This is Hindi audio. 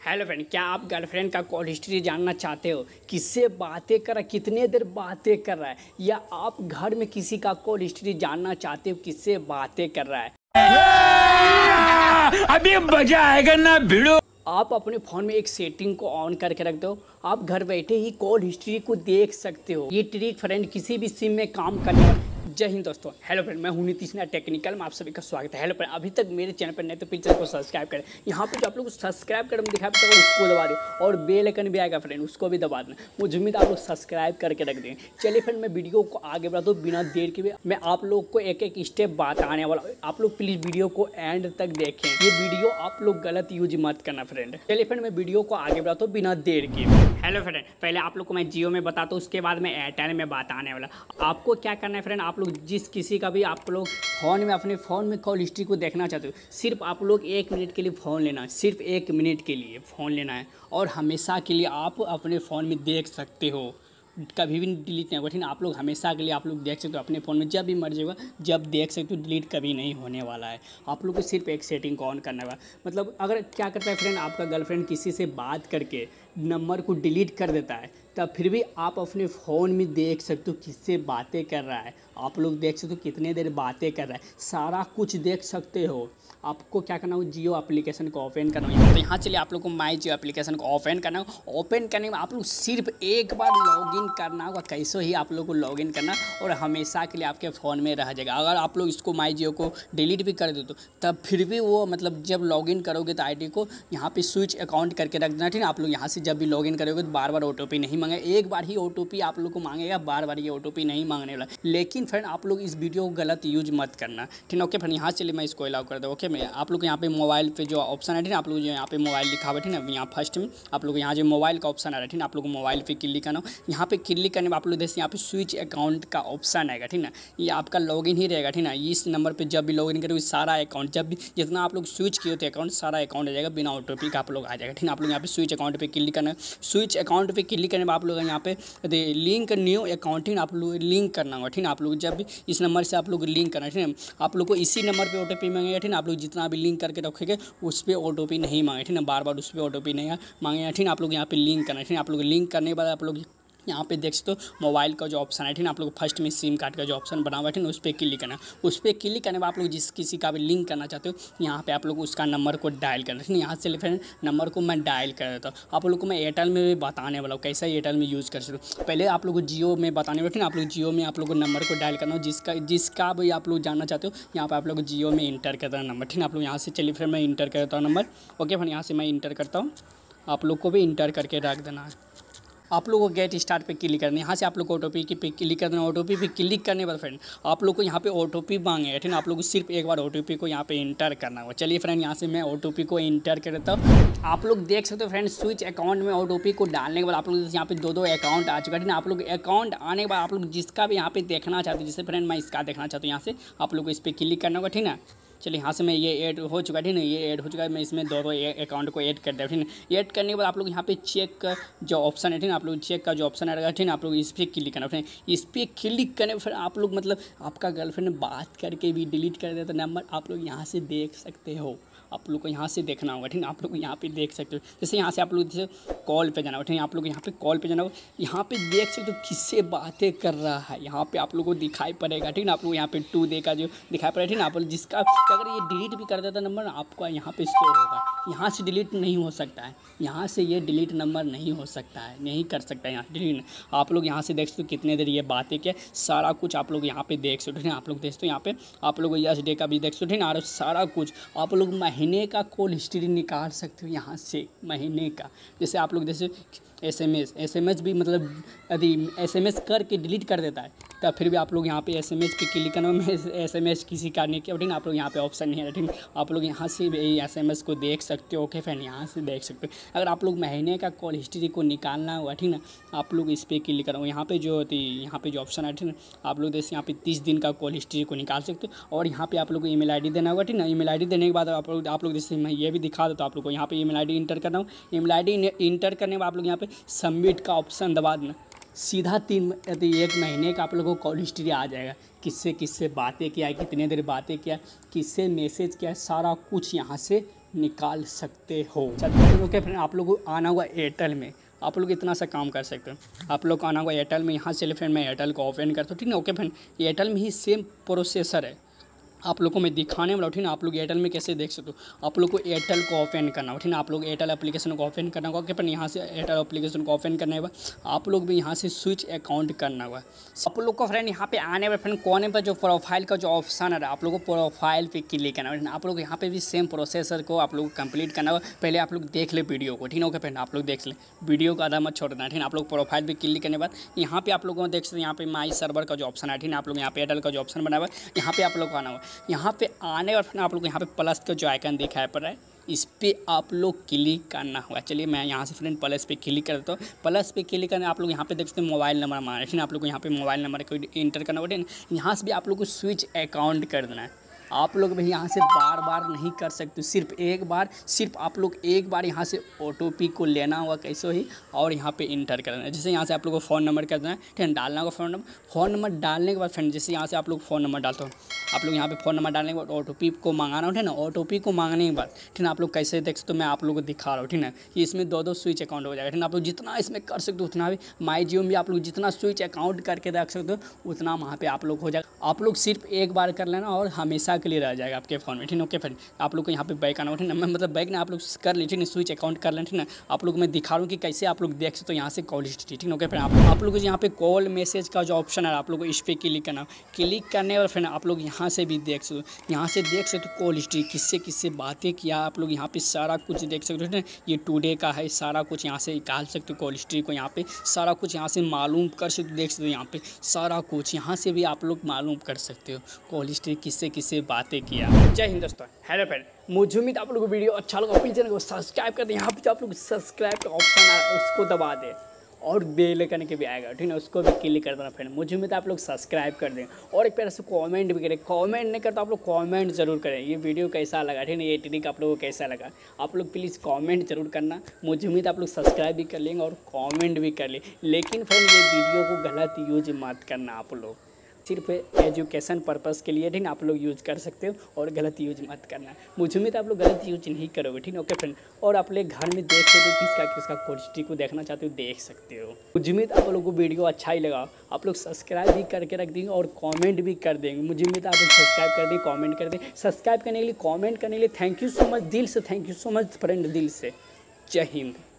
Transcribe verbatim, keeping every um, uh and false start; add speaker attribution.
Speaker 1: हेलो फ्रेंड, क्या आप गर्लफ्रेंड का कॉल हिस्ट्री जानना चाहते हो? किससे बातें कर रहा है, कितने देर बातें कर रहा है, या आप घर में किसी का कॉल हिस्ट्री जानना चाहते हो किससे बातें कर रहा है?
Speaker 2: अभी मजा आएगा ना भिड़ो।
Speaker 1: आप अपने फ़ोन में एक सेटिंग को ऑन करके रख दो, आप घर बैठे ही कॉल हिस्ट्री को देख सकते हो। ये ट्रिक फ्रेंड किसी भी सिम में काम करने। जय हिंद दोस्तों। हेलो फ्रेंड, मैं हूं नीतीश ना टेक्निकल में आप सभी का स्वागत है। हेलो फ्रेंड, अभी तक मेरे चैनल पर नहीं तो प्लीज चैनल को सब्सक्राइब करें। यहाँ पे जो आप लोग सब्सक्राइब करें दिखाई पड़ता है उसको दबा दें, और बेल आइकन भी आएगा फ्रेंड, उसको भी दबा देना। मुझे उम्मीद आप लोग सब्सक्राइब करके रख दें। चलिए फ्रेंड, मैं वीडियो को आगे बढ़ा दूँ बिना देर के। मैं आप लोग को एक एक स्टेप बताने वाला हूँ, आप लोग प्लीज़ वीडियो को एंड तक देखें। ये वीडियो आप लोग गलत यूज मत करना फ्रेंड। चलिए फ्रेंड, मैं वीडियो को आगे बढ़ाता हूँ बिना देर के। हेलो फ्रेंड, पहले आप लोग को मैं जियो में बताता हूँ, उसके बाद मैं एयरटेल में बताने वाला। आपको क्या करना है फ्रेंड, आप लोग जिस किसी का भी आप लोग फ़ोन में अपने फ़ोन में कॉल हिस्ट्री को देखना चाहते हो, सिर्फ आप लोग एक मिनट के लिए फ़ोन लेना है, सिर्फ एक मिनट के लिए फ़ोन लेना है, और हमेशा के लिए आप अपने फ़ोन में देख सकते हो। कभी भी डिलीट नहीं होगा, ठीक है। आप लोग हमेशा के लिए आप लोग देख सकते हो अपने फ़ोन में, जब भी मर्जी होगा जब देख सकते हो। डिलीट कभी नहीं होने वाला है। आप लोग को सिर्फ एक सेटिंग को ऑन करना होगा। मतलब अगर क्या करता है फ्रेंड, आपका गर्लफ्रेंड किसी से बात करके नंबर को डिलीट कर देता है, तब फिर भी आप अपने फ़ोन में देख सकते हो किससे बातें कर रहा है। आप लोग देख सकते हो कितने देर बातें कर रहा है, सारा कुछ देख सकते हो। आपको क्या करना हो, जियो एप्लीकेशन को ओपन करना हो। तो यहाँ चलिए आप लोग को माई जियो एप्लीकेशन को ओपन करना हो। ओपन करने में आप लोग सिर्फ एक बार लॉगिन करना होगा। कैसे ही आप लोग को लॉगिन करना, और हमेशा के लिए आपके फ़ोन में रह जाएगा। अगर आप लोग इसको माई जियो को डिलीट भी कर दो तो तब फिर भी वो मतलब जब लॉगिन करोगे तो आईडी को यहाँ पे स्विच अकाउंट करके रख देना, ठीक है। आप लोग यहाँ से जब भी लॉगिन करोगे तो बार बार ओटीपी नहीं मांगेगा, एक बार ही ओटीपी आप लोग को मांगेगा, बार बार ये ओटीपी नहीं मांगने वाला। लेकिन फ्रेंड आप लोग इस वीडियो को गलत यूज मत करना, ठीक है। ओके फ्रेंड, यहाँ चलिए मैं इसको अलाउ कर दूँ। ओके, मैं आप लोग यहाँ पे मोबाइल पे जो ऑप्शन है, ठीक है, आप लोग जो यहाँ पे मोबाइल लिखा हुआ है, ठीक है, यहाँ फर्स्ट में आप लोग यहाँ जो मोबाइल का ऑप्शन आ रहा है, ठीक है, आप लोग को मोबाइल पे क्लिक करना। यहाँ पे क्लिक करने में आप लोग देखिए यहाँ पे स्विच अकाउंट का ऑप्शन आएगा, ठीक है। ये आपका लॉगिन ही रहेगा, ठीक है। इस नंबर पे जब भी लॉगिन करोगे सारा अकाउंट, जब भी जितना आप लोग स्विच किए थे अकाउंट, सारा अकाउंट आ जाएगा, बिना ओटीपी का आप लोग आ जाएगा, ठीक है। आप लोग यहाँ पे स्विच अकाउंट पे क्लिक करना है। स्विच अकाउंट पे क्लिक करने में आप लोग यहाँ पे लिंक न्यू अकाउंटिंग आप लोग लिंक करना होगा, ठीक है। आप लोग जब भी इस नंबर से आप लोग लिंक करना है, ठीक है। आप लोग को इसी नंबर पे ओटीपी मांगेगा, ठीक है। आप लोग जितना भी लिंक करके रखेंगे उस पर ओटीपी नहीं मांगे, ठीक है। बार बार उस पर ओटीपी नहीं मांगेगा, ठीक है। आप लोग यहाँ पे लिंक करना है, ठीक है। आप लोग लिंक करने के बाद आप लोग यहाँ पे देख सकते हो मोबाइल का जो ऑप्शन है, ठीक है। आप लोग फर्स्ट में सिम कार्ड का जो ऑप्शन बना हुआ है, ठीक है, उस पर क्लिक करना। उस पर क्लिक करने में आप लोग जिस किसी का भी लिंक करना चाहते हो, यहाँ पे आप लोग उसका नंबर को डायल करना, ठीक है। यहाँ से फ्रेंड नंबर को मैं डायल कर देता हूँ। आप लोग को मैं एयरटेल में भी बताने वाला हूँ कैसे एयरटेल में यूज़ कर सकते हो। पहले आप लोग को जियो में बताने वाला, ठीक है। आप लोग जियो में आप लोग को नंबर को डायल करना हो, जिसका जिसका भी आप लोग जानना चाहते हो। यहाँ पर आप लोग जियो में इंटर कर देना नंबर, ठीक है। आप लोग यहाँ से चलिए फिर मैं इंटर करता हूँ नंबर। ओके फ्रेंड, यहाँ से मैं इंटर करता हूँ, आप लोग को भी इंटर करके रख देना है। आप लोग को गेट स्टार्ट पे क्लिक करना है। यहाँ से आप लोग को ओटीपी की पे क्लिक करना है। ओटीपी पे क्लिक करने के बाद फ्रेंड आप लोग को यहाँ पे ओटीपी मांगेगा, ठीक है। आप लोग को सिर्फ एक बार ओटीपी को यहाँ पे इंटर करना होगा। चलिए फ्रेंड, यहाँ से मैं ओटीपी को इंटर कर देता हूँ। आप लोग देख सकते हो फ्रेंड, स्विच अकाउंट में ओटीपी को डालने के बाद आप लोग यहाँ पे दो दो अकाउंट आ चुका है, ठीक है। आप लोग अकाउंट आने के बाद आप लोग जिसका भी यहाँ पे देखना चाहते हो, जैसे फ्रेंड मैं इसका देखना चाहता हूँ, यहाँ से आप लोग को इस पर क्लिक करना होगा, ठीक है। चलिए यहाँ से मैं ये ऐड हो चुका है, ठीक है। ये ऐड हो चुका है, मैं इसमें दो दो अकाउंट को ऐड कर दिया, ठीक है। ऐड करने के बाद आप लोग यहाँ पे चेक का जो ऑप्शन है, ठीक है, आप लोग चेक का जो ऑप्शन आएगा, ठीक है, आप लोग इस पर क्लिक करना, ठीक है। इस पर क्लिक करने फिर आप लोग मतलब आपका गर्लफ्रेंड बात करके भी डिलीट कर देता नंबर, आप लोग यहाँ से देख सकते हो। आप लोग को यहाँ से देखना होगा, ठीक है। आप लोग यहाँ पे देख सकते हो। जैसे यहाँ से आप लोग जैसे कॉल पे जाना होगा, ठीक है। आप लोग यहाँ पे कॉल पे जाना होगा, यहाँ पे देख सकते हो किससे बातें कर रहा है, यहाँ पे आप लोग को दिखाई पड़ेगा, ठीक है। आप लोग यहाँ पे टू दे का जो दिखाई पड़ेगा, ठीक है। आप लोग जिसका अगर ये डिलीट भी कर देता नंबर आपको यहाँ पे शो होगा। यहाँ से डिलीट नहीं हो सकता है, यहाँ से ये डिलीट नंबर नहीं हो सकता है, नहीं कर सकता है यहाँ डिलीट। आप लोग यहाँ से देख सकते हो कितने देर ये बातें क्या, सारा कुछ आप लोग यहाँ पे देख सकते हो। आप लोग देख सकते हो यहाँ पे आप लोग यस डे का भी देख सकते हो, और सारा कुछ आप लोग महीने का कॉल हिस्ट्री निकाल सकते हो यहाँ से, महीने का। जैसे आप लोग जैसे S M S S M S भी मतलब यदि एस एम एस करके डिलीट कर देता है तब फिर भी आप लोग यहाँ पे एस एम एस पे क्लिक करना। मैं एस एम एस किसी का नहीं किया, ठीक है। आप लोग यहाँ पे ऑप्शन नहीं है, ठीक है। आप लोग यहाँ से एस एम एस को देख सकते हो। ओके फ्रेंड, यहाँ से देख सकते हो। अगर आप लोग महीने का कॉल हिस्ट्री को निकालना हुआ, ठीक है, आप लोग इस पर क्लिक करो। यहाँ पे जो होती यहाँ पे जो ऑप्शन है, ठीक है, आप लोग जैसे यहाँ पे तीस दिन का कॉल हिस्ट्री को निकाल सकते हो। और यहाँ पे आप लोग को ईमेल आई डी देना होगा, ठीक है। ईमेल आई डी देने के बाद आप लोग आप लोग जैसे मैं ये भी दिखा दो तो आप लोग को यहाँ पे ईमेल आई डी इंटर करना हो। ईमेल आई डी इंटर करने के बाद आप लोग यहाँ पे सबमिट का ऑप्शन दबा देना। सीधा तीन एक महीने का आप लोगों को कॉल हिस्ट्री आ जाएगा, किससे किससे बातें किया है, कितने देर बातें किया, किससे मैसेज किया, सारा कुछ यहाँ से निकाल सकते हो। चलो ओके फ्रेंड, आप लोग को आना होगा एयरटेल में, आप लोग इतना सा काम कर सकते हो। आप लोग को आना होगा एयरटेल में, यहाँ से फ्रेंड मैं एयरटेल को ओपन करता हूँ, ठीक है ओके फ्रेंड। एयरटेल में ही सेम प्रोसेसर है, आप लोग को मैं दिखाने वाला हूँ, ठीक है। आप लोग एयरटेल में कैसे देख सकते हो, आप लोग को एयरटेल को ओपन करना होगा, ठीक है। आप लोग एयरटेल एप्लीकेशन को ओपन करना होगा, ओके। यहाँ से एयरटेल एप्लीकेशन को ओपन करने के बाद आप लोग भी यहाँ से स्विच अकाउंट करना होगा। आप लोग को फ्रेंड यहाँ पे आने पर फ्रेंड कोने पर जो प्रोफाइल का जो ऑप्शन है, आप लोग को प्रोफाइल पे क्लिक करना है। आप लोग यहाँ पे भी सेम प्रोसेसर को आप लोग को कंप्लीट करना होगा। पहले आप लोग देख ले वीडियो को, ठीक है ओके फ्रेंड। आप लोग देख लें वीडियो को, आधा मत छोड़ना, ठीक है। आप लोग प्रोफाइल पे क्लिक करने के बाद यहाँ पे आप लोगों को देख सकते हैं, यहाँ पे माई सर्वर का जो ऑप्शन है, ठीक है। आप लोग यहाँ पे एयरटेल का जो ऑप्शन बना हुआ है, यहाँ पे आप लोग को आना होगा। यहाँ पे आने और फिर आप लोग यहाँ पे प्लस का जो आइकन दिखाई पड़ रहा है, इस पे आप लोग क्लिक करना होगा। चलिए मैं यहाँ से फ्रेंड प्लस पे क्लिक करता हूँ। प्लस पे क्लिक करने आप लोग यहाँ पे देख सकते हैं मोबाइल नंबर मांग रहे हैं, आप लोग को यहाँ पे मोबाइल नंबर को इंटर करना होगा। यहाँ से भी आप लोग को स्विच अकाउंट कर देना है। आप लोग भी यहाँ से बार बार नहीं कर सकते, सिर्फ एक बार, सिर्फ आप लोग एक बार यहाँ से ओटीपी को लेना होगा कैसे ही, और यहाँ पे इंटर करना है। जैसे यहाँ से आप लोग को फ़ोन नंबर कर देना है, ठीक है। डालना होगा फ़ोन नंबर। फ़ोन नंबर डालने के बाद फ्रेंड जैसे यहाँ से आप लोग फ़ोन नंबर डालते हो, आप लोग यहाँ पे फ़ोन नंबर डालने के बाद ओटीपी को मांगाना हो, ठीक है ना। ओटीपी को मांगने के बाद ठीक है आप लोग कैसे देख सकते हो, मैं आप लोग को दिखा रहा हूँ, ठीक है। ये इसमें दो दो स्विच अकाउंट हो जाएगा, ठीक है। आप लोग जितना इसमें कर सकते हो उतना भी, माई जियो में भी आप लोग जितना स्विच अकाउंट करके रख सकते हो उतना वहाँ पे आप लोग हो जाएगा। आप लोग सिर्फ एक बार कर लेना और हमेशा के लिए रह जाएगा आपके फ़ोन में, ठीक है ओके फ्रेंड। आप लोग को यहाँ पे बैक आना हो, ठीक है। मैं मतलब बैक ना आप लोग कर लीजिए, ठीक है। स्विच अकाउंट कर लें, ठीक है। आप लोग मैं दिखा रहा हूँ कि कैसे आप लोग देख सकते हो यहाँ से कॉल हिस्ट्री, ठीक है ओके फ्रेंड। आप आप लोग को यहाँ पे कॉल मैसेज का जो ऑप्शन है, आप लोग को इस पर क्लिक करना। क्लिक करने और फिर आप लोग यहाँ से भी देख सकते हो, यहाँ से देख सकते हो कॉल हिस्ट्री, किससे किससे बातें किया, आप लोग यहाँ पे सारा कुछ देख सकते हो, ठीक है। ये टुडे का है, सारा कुछ यहाँ से निकाल सकते हो कॉल हिस्ट्री को, यहाँ पे सारा कुछ यहाँ से मालूम कर सकते हो, देख सकते हो यहाँ पे सारा कुछ यहाँ से भी आप लोग मालूम कर सकते हो कॉल हिस्ट्री, किससे किससे बातें किया। जय हिंद दोस्तों, हेलो फ्रेंड। मुझे उम्मीद आप लोगों को वीडियो अच्छा लगा, प्लीज चैनल को सब्सक्राइब कर दें। यहाँ पे जो आप लोग सब्सक्राइब का ऑप्शन आ रहा है उसको दबा दें और बेल आइकन के भी आएगा, ठीक है उसको भी क्लिक कर देना फ्रेंड। मुझे उम्मीद आप लोग सब्सक्राइब कर दें और एक प्यार से कमेंट भी करें। कमेंट नहीं करता आप लोग कमेंट जरूर करें, ये वीडियो कैसा लगा, ठीक है ये ट्रिक आप लोगों को कैसा लगा, आप लोग प्लीज़ कमेंट जरूर करना। मुझे उम्मीद आप लोग सब्सक्राइब भी कर लेंगे और कमेंट भी कर लें। लेकिन फ्रेंड ये वीडियो को गलत यूज मत करना, आप लोग सिर्फ एजुकेशन पर्पस के लिए, ठीक है आप लोग यूज़ कर सकते हो और गलत यूज मत करना। मुझे उम्मीद आप लोग गलत यूज नहीं करोगे, ठीक है ओके फ्रेंड। और आप लोग घर में देख सकते हो किसका किसका कॉल हिस्ट्री को देखना चाहते हो देख सकते हो। मुझे उम्मीद आप लोगों को वीडियो अच्छा ही लगा, आप लोग सब्सक्राइब भी करके रख देंगे और कमेंट भी कर देंगे। मुझे उम्मीद आप लोग सब्सक्राइब कर दें, कमेंट कर दें। सब्सक्राइब करने के लिए, कमेंट करने के लिए थैंक यू सो मच, दिल से thank you so much friend, दिल से। जय हिंद।